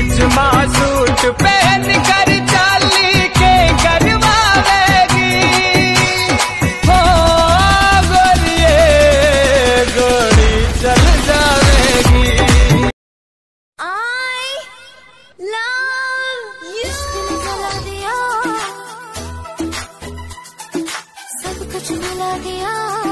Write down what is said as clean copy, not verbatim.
Reshma suit पहन कर चाली के करवावेगी। हो गोरिये गोरी चल जावेगी। I love you। जला दिया सब कुछ मिला दिया।